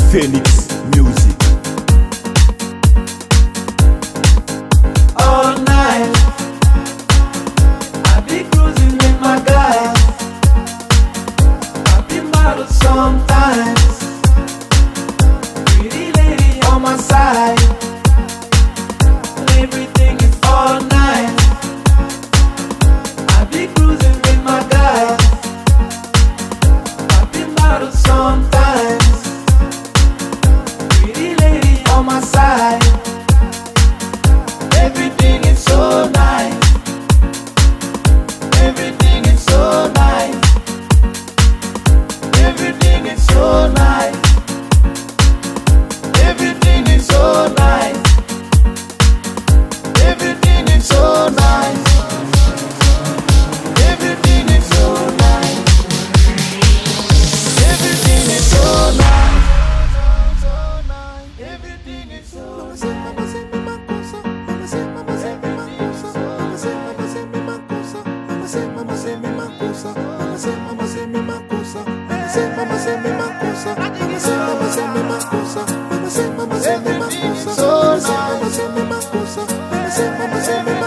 Phœnix Musik. All night I be cruising with my guys. I be model sometimes. Pretty lady on my side. Everything is all night. I be cruising with my guys. I be model sometimes. Pretty lady on my side. Everything is so nice. Everything is so nice. Everything is so nice. Everything is so nice. Everything is so nice. Everything is so nice. Everything is so nice. Everything is so nice.